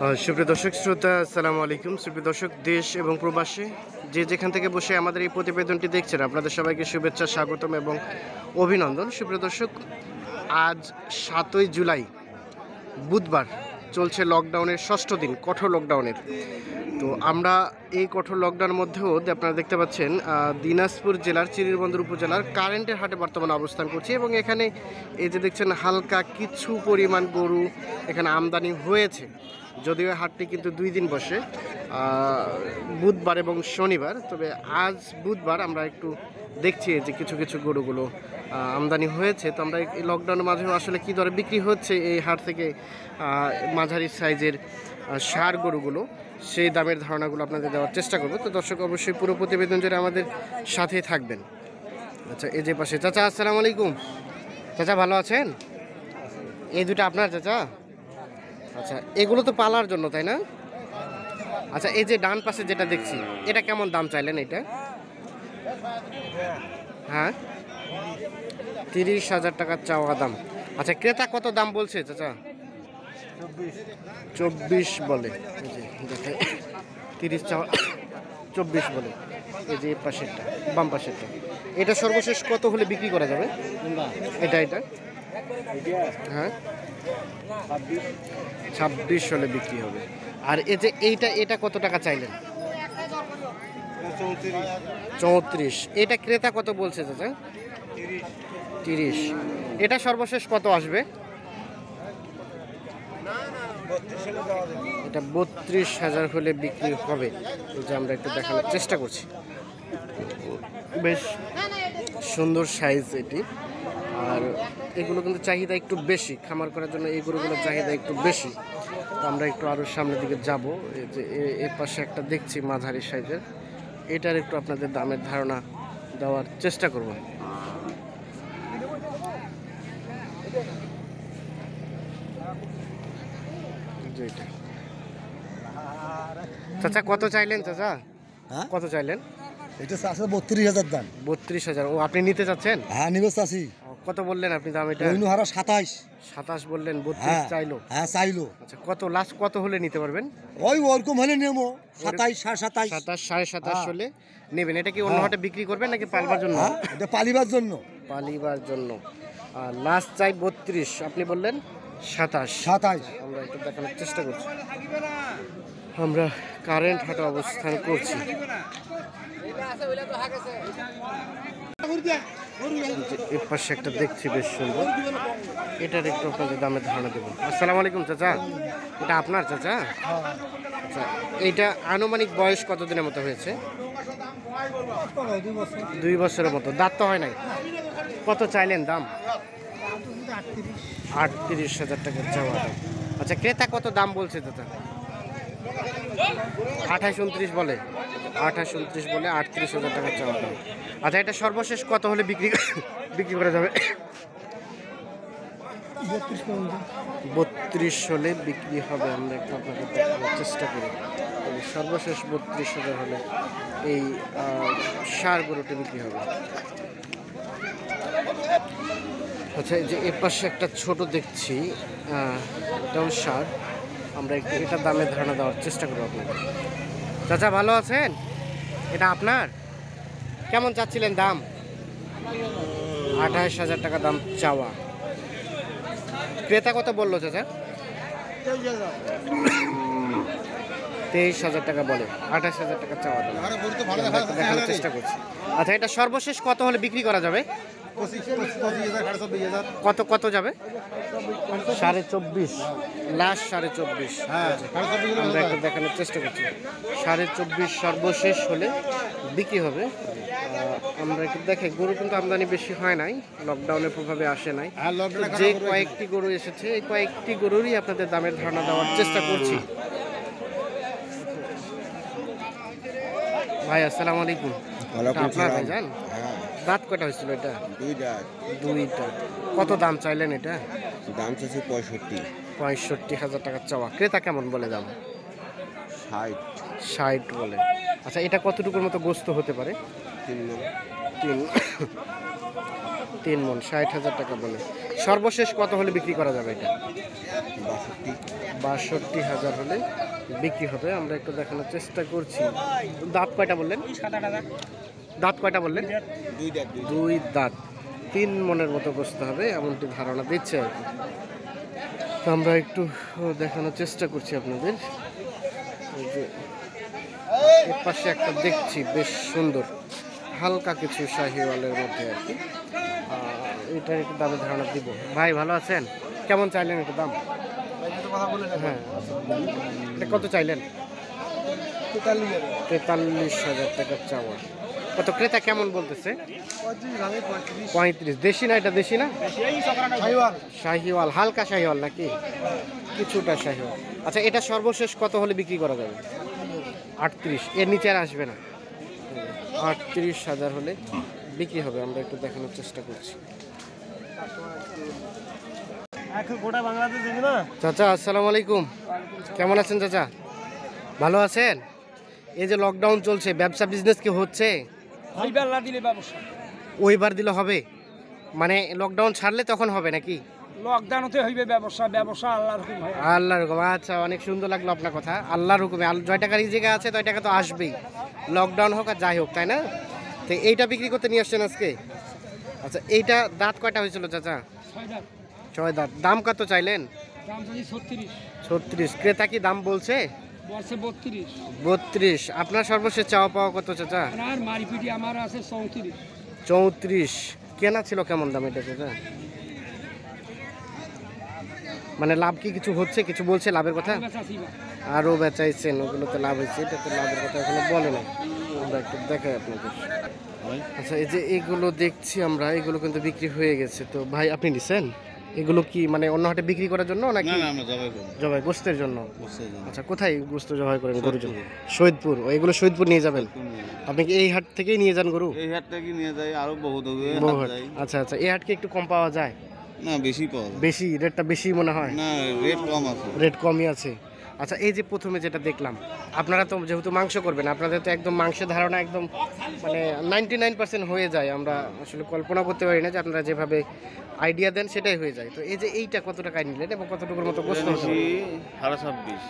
সুপ্রিয় দর্শক শ্রোতা, আসসালামু আলাইকুম। সুপ্রিয় দর্শক, দেশ এবং প্রবাসী যে যেখান থেকে বসে আমাদের এই প্রতিবেদনটি দেখছেন, আপনাদের সবাইকে শুভেচ্ছা, স্বাগতম এবং অভিনন্দন। সুপ্রিয় দর্শক, আজ 7ই জুলাই বুধবার, চলছে লকডাউনের 6ষ্ঠ দিন, কঠোর লকডাউনের। তো আমরা এই কঠোর লকডাউনের মধ্যেও আপনারা দেখতে পাচ্ছেন দিনাজপুর জেলার চিরিরবন্দর উপজেলার কারেন্টের হাটে বর্তমানে অবস্থান করছি এবং এখানে এই যে দেখছেন হালকা কিছু পরিমাণ গরু এখানে আমদানি হয়েছে। যদিও হাটটি কিন্তু 2 দিন বসে, বুধবার এবং শনিবার। তবে আজ বুধবার আমরা একটু দেখছি যে কিছু কিছু গরুগুলো আমদানি হয়েছে। তো আমরা এই লকডাউনের মাঝেও আসলে কী দরে বিক্রি হচ্ছে এই হাট থেকে মাঝারি সাইজের ষাঁড় গরুগুলো, সেই দামের ধারণাগুলো আপনাদের দেওয়ার চেষ্টা করবো। তো দর্শক, অবশ্যই পুরো প্রতিবেদন জুড়ে আমাদের সাথেই থাকবেন। আচ্ছা, এই যে পাশে চাচা, আসসালামু আলাইকুম। চাচা ভালো আছেন? এই দুটো আপনার চাচা? আচ্ছা, এগুলো তো পালার জন্য, তাই না? আচ্ছা, এই যে ডান পাশে যেটা দেখছি, এটা কেমন দাম চাইলেন? এটা হ্যাঁ, 30,000 টাকা চাওয়া দাম। আচ্ছা, ক্রেতা কত দাম বলছে চাচা? 24 বলে। এই যে দেখে 30 চাওয়া, 24 বলে। এই যে পাশেরটা, বাম পাশেরটা, এটা সর্বশেষ কত হলে বিক্রি করা যাবে? এটা হ্যাঁ, 26 হলে বিক্রি হবে। আর এই যে এটা কত টাকা চাইলেন? 34। এটা ক্রেতা কত বলছে চাচা? 30। এটা সর্বশেষ কত আসবে? এটা 32,000 হলে বিক্রি হবে। এই যে আমরা একটু দেখানোর চেষ্টা করছি, বেশ সুন্দর সাইজ এটি। আর এগুলো কিন্তু চাহিদা একটু বেশি, খামার করার জন্য এই গরুগুলোর চাহিদা একটু বেশি। তো আমরা একটু আরও সামনের দিকে যাব। এই যে এর পাশে একটা দেখছি মাঝারি সাইজের, এটার একটু আপনাদের দামের ধারণা দেওয়ার চেষ্টা করব। চাচা কত চাইলেন চাচা? হ্যাঁ, কত চাইলেন? এটা আছে 32,000 দাম। 32,000। ও, আপনি নিতে চাচ্ছেন? হ্যাঁ, নিবে চাষি। কত বললেন আপনি দাম? এটা 27 বললেন, 32 চাইলো। হ্যাঁ, চাইলো। আচ্ছা, কত লাস্ট কত হলে নিতে পারবেন? ওরকম হলে নেবো 27, 27.5। 27.5 হলে নেবেন। এটা কি অন্য হাটে বিক্রি করবেন নাকি পালবার জন্য? এটা পালিবার জন্য। পালিবার জন্য। আর লাস্ট চাই 32, আপনি বললেন 27। আমরা একটু দেখানোর চেষ্টা করছি। আমরা কারেন্ট হাটে অবস্থান করছি। এর পাশে একটা দেখছি বেশ সুন্দর, এটার একটু আপনাদের দামের ধারণা দেবো। আসসালামু আলাইকুম চাচা, এটা আপনার চাচা? আচ্ছা, এইটা আনুমানিক বয়স কতদিনের মতো হয়েছে? 2 বছরের মতো। দাঁত তো হয় নাই? কত চাইলেন দাম? 38,000 টাকার চাওয়া দাম। আচ্ছা, ক্রেতা কত দাম বলছে চাচা? 28-29 বলে। 28-29 বলে 38,000 টাকার চাওয়া দাম। আচ্ছা, এটা সর্বশেষ কত হলে বিক্রি করা যাবে? 32 হলে বিক্রি হবে। আমরা একটু আপনাকে দেখানোর চেষ্টা করি। সর্বশেষ 32,000 হলে এই ষাঁড় গরুটি বিক্রি হবে। আচ্ছা, এই যে এর পাশে একটা ছোট দেখছি, এটাও ষাঁড়। আমরা একটু এটার দামের ধারণা দেওয়ার চেষ্টা করবো আপনাকে। চাচা ভালো আছেন? এটা আপনার? কেমন চাচ্ছিলেন দাম? 28,000 টাকা দাম চাওয়া। ক্রেতা কত বললো চাচা? 23,000 টাকা বলে। 28,000 টাকা চাওয়া দাম। দেখানোর চেষ্টা করছি। আচ্ছা, এটা সর্বশেষ কত হলে বিক্রি করা যাবে? কত যাবে? 24.5। লাস্ট 24.5। আমরা একটু দেখানোর চেষ্টা করছি। 24.5 সর্বশেষ হলে বিক্রি হবে। আমরা একটু দেখে, গরু কিন্তু আমদানি বেশি হয় নাই, লকডাউনের প্রভাবে আসে নাই। যে কয়েকটি গরু এসেছে, এই কয়েকটি গরুরই আপনাদের দামের ধারণা দেওয়ার চেষ্টা করছি। ভাই আসসালামু আলাইকুম। আপনার ভাইজান? দাঁত কয়টা হয়েছিল এটা? 2টা। কত দাম চাইলেন এটা? দাম চাচ্ছি 65,000 টাকা চাওয়া। ক্রেতা কেমন বলে দাম? 60 বলে। আচ্ছা, এটা কতটুকুর মতো গোস্ত হতে পারে? 3 মণ। 60,000 টাকা বলে। সর্বশেষ কত হলে বিক্রি করা যাবে এটা? 62,000 হলে বিক্রি হবে। আমরা একটু দেখানোর চেষ্টা করছি। দাঁত কয়টা বললেন? দাঁত কয়টা বললেন? দুই দাঁত। 3 মনের মতো বসতে হবে এমনটি ধারণা দিচ্ছে আর কি। তো আমরা একটু দেখানোর চেষ্টা করছি আপনাদের। এই যে এর পাশে একটা দেখছি বেশ সুন্দর, হালকা কিছু শাহিওয়ালের মধ্যে আর কি। এটার একটু দামের ধারণা দিব। ভাই ভালো আছেন? কেমন চাইলেন একটু দাম? হ্যাঁ, এটা কত চাইলেন? 43,000 টাকা চাওয়া। কত ক্রেতা কেমন বলতেছে? 35। দেশি না এটা? দেশি না? শাহিওয়াল, হালকা শাহিওয়াল নাকি কিছুটা শাহিওয়াল? আচ্ছা, এটা সর্বশেষ কত হলে বিক্রি করা যাবে? 38। এর নিচে আর আসবে না? 38,000 হলে বিক্রি হবে। আমরা একটু দেখানোর চেষ্টা করছি। চাচা আসসালামু আলাইকুম, কেমন আছেন চাচা? ভালো আছেন? এই যে লকডাউন চলছে, ব্যবসা বিজনেস কি হচ্ছে? ওইবার দিলে হবে, মানে লকডাউন ছাড়লে তখন হবে নাকি? লকডাউন হতে হইবে ব্যবসা, ব্যবসা আল্লাহর হুকুম ভাই। আল্লাহর হুকুম। আচ্ছা, অনেক সুন্দর লাগলো আপনার কথা। আল্লাহর হুকুমে 9 টাকার এই জায়গা আছে, 9 টাকা তো আসবেই, লকডাউন হোক আর যাই হোক, তাই না? তো এইটা বিক্রি করতে নিয়ে আসছেন আজকে? আচ্ছা, এইটা দাঁত কয়টা হয়েছিল চাচা? 6 দাঁত। দাম কত চাইলেন? দাম চাইছি 36। 36। ক্রেতা কি দাম বলছে? বলছে 32। 32। আপনার সর্বশেষ চাওয়া পাওয়া কত চাচা? আর মারিপিটি আমার আছে 34। 34। কেনা ছিল কেমন দাম এটা চাচা? মানে লাভ কি কিছু হচ্ছে? কিছু বলছে লাভের কথা? আরও বেচাইছেন, ওগুলোতে লাভ হয়েছে, এটাতে লাভের কথা এখনো বলে না। আমরা একটু দেখাই আপনাদের। আচ্ছা, এই যে এগুলো দেখছি আমরা, এগুলো কিন্তু বিক্রি হয়ে গেছে। তো ভাই আপনি নিছেন এগুলো কি মানে অন্য হাটে বিক্রি করার জন্য নাকি? জবাই গোস্তের জন্য। আচ্ছা, কোথায় গোস্ত জবাই করেন গরুর জন্য? শহীদপুর। এগুলো শহীদপুর নিয়ে যাবেন? আপনি কি এই হাট থেকেই নিয়ে যান গরু? এই হাট থেকে নিয়ে যাই, আরো বহুত হাট। আচ্ছা আচ্ছা, এই হাট কি একটু কম পাওয়া যায়? না, বেশি পাওয়া যায়। বেশি? রেটটা বেশি মনে হয়? না, রেট কম আছে। রেট কমই আছে। আচ্ছা, এই যে প্রথমে যেটা দেখলাম, আপনারা তো যেহেতু মাংস করবেন, আপনাদের তো একদম মাংসের ধারণা একদম মানে 99% হয়ে যায়। আমরা আসলে কল্পনা করতে পারি না যে আপনারা যেভাবে আইডিয়া দেন সেটাই হয়ে যায়। তো এই যে এইটা কত টাকায় নিলেন এবং কতটুকুর মতো গোস্ত? 26,500।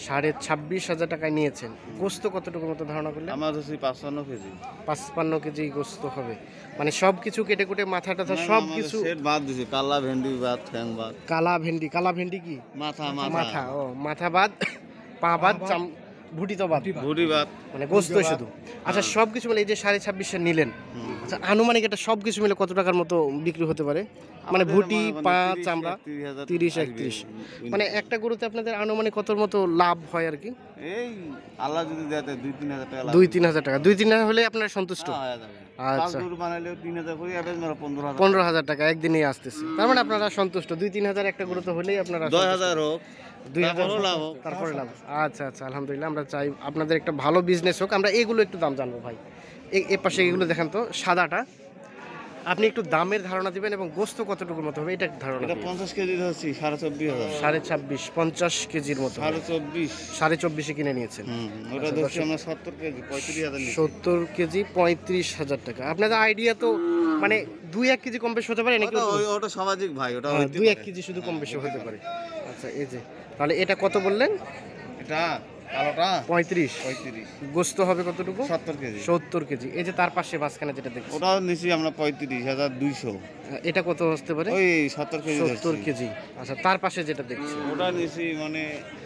26,500 টাকায় নিয়েছেন। গোস্ত কতটুকুর মতো ধারণা করলেন? আমার হচ্ছে 55 কেজি। 55 কেজি গোস্ত হবে, মানে সব কিছু কেটে কুটে মাথা টাথা সব কিছু বাদ দিছে। কালা ভেন্ডি বাদ, ঠ্যাং বাদ। কালা ভেন্ডি? কালা ভেন্ডি কি? মাথা। ও, মাথা বাদ, পা বাদ, ভুটি তো বাদ, ভুড়ি বাদ, মানে গোস্ত শুধু। আচ্ছা, সব কিছু মিলে এই যে 26,500 নিলেন, আচ্ছা আনুমানিক এটা সব কিছু মিলে কত টাকার মতো বিক্রি হতে পারে? মানে ভুটি, পা, চামড়া? 30-31। মানে একটা গরুতে আপনাদের আনুমানিক কতর মতো লাভ হয় আর কি? এই আল্লাহ যদি দেয় 2-3 হাজার টাকা। 2-3 হাজার টাকা? 2-3 হলে আপনারা সন্তুষ্ট? আচ্ছা, 3,000 করে অ্যাভারেজ মারা 15,000। 15,000 টাকা একদিনেই আসতেছে, তার মানে আপনারা সন্তুষ্ট। 2-3 হাজার একটা গরুতে হলেই আপনারা 10,000 হোক, 2,000 লাভ, তারপরে লাভ। আচ্ছা আচ্ছা, আলহামদুলিল্লাহ। আমরা চাই আপনাদের একটা ভালো বিজনেস হোক। আমরা এগুলো একটু দাম জানবো ভাই। এ পাশে এগুলো দেখেন তো, সাদাটা আপনি একটু দামের ধারণা দিবেন এবং গোস্ত কতটুকুর মতো হবে এটা ধারণা এটা দিবেন। 50 কেজি ধরছি, 24,500। 26.5, 50 কেজির মতো। 24,500। 24.5 কিনে নিয়েছেন। ওটা ধরছি আমরা 70 কেজি, 35,000। 70 কেজি 35,000 টাকা। আপনাদের আইডিয়া তো মানে 2-1 কেজি কম বেশি হতে পারে নাকি? ওটা স্বাভাবিক ভাই, ওটা 2-1 কেজি শুধু কম বেশি হতে পারে। আচ্ছা, এই যে তাহলে এটা কত বললেন? এটা কালোটা 35। 35। গোস্ত হবে কতটুকু? 70 কেজি। 70 কেজি। এই যে তার পাশে মাঝখানে যেটা দেখছি, ওটাও নিছি আমরা 35,200। এটা কত হতে পারে? ওই 70 কেজি। 70 কেজি। আচ্ছা, তার পাশে যেটা দেখছি ওটা নিছি মানে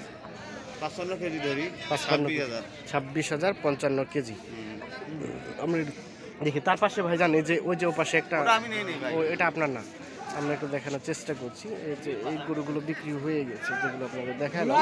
55 কেজি ধরি, 56,000। 26,000, 55 কেজি। আমরা দেখি তার পাশে ভাইজান, এই যে ওই যে ও পাশে একটা, ওটা আমি নেই ভাই। ও এটা আপনার না। আমরা একটু দেখানোর চেষ্টা করছি। এই যে এই গরুগুলো বিক্রি হয়ে গেছে, যেগুলো আপনাদের দেখালাম।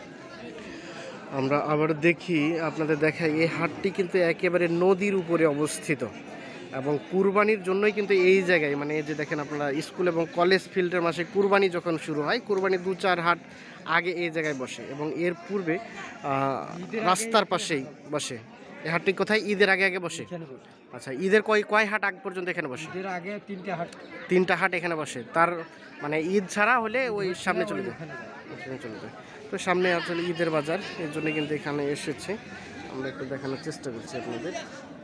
আমরা আবার দেখি, আপনাদের দেখাই, এই হাটটি কিন্তু একেবারে নদীর উপরে অবস্থিত এবং কুরবানির জন্যই কিন্তু এই জায়গায়, মানে এই যে দেখেন আপনারা স্কুল এবং কলেজ ফিল্ডের মাসে কুরবানি যখন শুরু হয়, কুরবানি 2-4 হাট আগে এই জায়গায় বসে এবং এর পূর্বে রাস্তার পাশেই বসে। এই হাটটি কোথায়? ঈদের আগে আগে বসে। আচ্ছা, ঈদের কয় হাট আগ পর্যন্ত এখানে বসে? ঈদের আগে 3টা হাট। 3টা হাট এখানে বসে। তার মানে ঈদ ছাড়া হলে ওই সামনে চলে যায়, ওখানে চলে যায়। তো সামনে আসলে ঈদের বাজার, এর জন্য কিন্তু এখানে এসেছে। আমরা একটু দেখানোর চেষ্টা করছি আপনাদের।